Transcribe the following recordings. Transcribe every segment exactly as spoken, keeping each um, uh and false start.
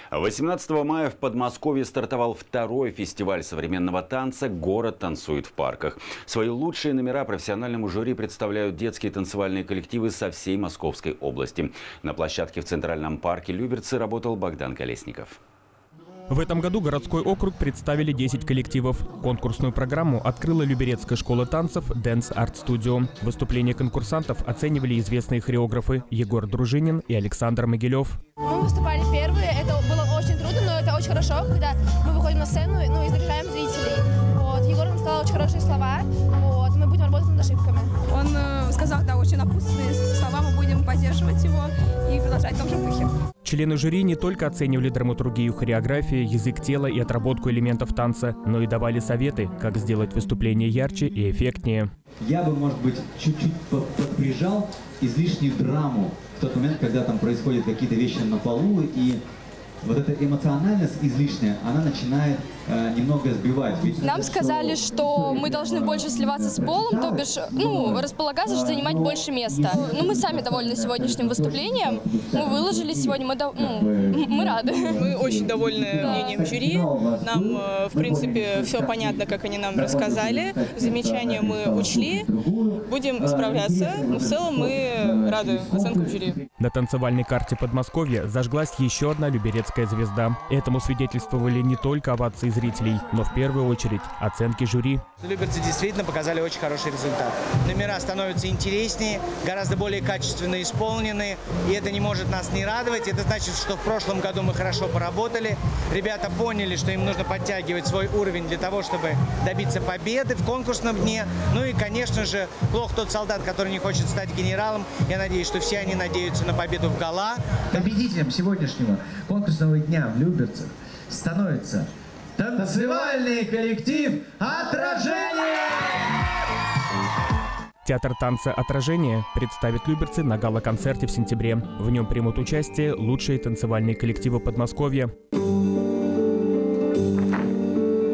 восемнадцатого мая в Подмосковье стартовал второй фестиваль современного танца «Город танцует в парках». Свои лучшие номера профессиональному жюри представляют детские танцевальные коллективы со всей Московской области. На площадке в Центральном парке Люберцы работал Богдан Колесников. В этом году городской округ представили десять коллективов. Конкурсную программу открыла Люберецкая школа танцев Dance Art Studio. Выступления конкурсантов оценивали известные хореографы Егор Дружинин и Александр Могилев. Мы выступали первые, это было очень трудно, но это очень хорошо, когда мы выходим на сцену, ну, и заряжаем зрителей. Вот. Егор нам сказал очень хорошие слова, вот. Мы будем работать над ошибками. Он э, сказал, да, очень напутственные слова, мы будем поддерживать его и продолжать в том же духе. Члены жюри не только оценивали драматургию, хореографию, язык тела и отработку элементов танца, но и давали советы, как сделать выступление ярче и эффектнее. Я бы, может быть, чуть-чуть подприжал излишнюю драму в тот момент, когда там происходят какие-то вещи на полу, и вот эта эмоциональность излишняя, она начинает э, немного сбивать. Ведь нам сказали, что мы должны больше сливаться с полом, то бишь, ну, располагаться, занимать больше места. Ну, мы сами довольны сегодняшним выступлением. Мы выложились сегодня, мы, до... ну, мы рады. Мы очень довольны мнением жюри. Нам, в принципе, все понятно, как они нам рассказали. Замечания мы учли. Будем исправляться. Но в целом мы рады оценкам жюри. На танцевальной карте Подмосковья зажглась еще одна люберецкая звезда. Этому свидетельствовали не только овации зрителей, но в первую очередь оценки жюри. Люберцы действительно показали очень хороший результат. Номера становятся интереснее, гораздо более качественно исполнены, и это не может нас не радовать. Это значит, что в прошлом году мы хорошо поработали. Ребята поняли, что им нужно подтягивать свой уровень для того, чтобы добиться победы в конкурсном дне. Ну и, конечно же, плох тот солдат, который не хочет стать генералом. Я надеюсь, что все они надеются на победу в гала. Победителем сегодняшнего конкурсного дня в Люберцах становится танцевальный коллектив «Отражение». Театр танца «Отражение» представит люберцы на гала-концерте в сентябре. В нем примут участие лучшие танцевальные коллективы Подмосковья.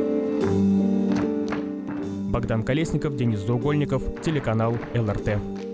Богдан Колесников, Денис Заугольников, телеканал эл эр тэ.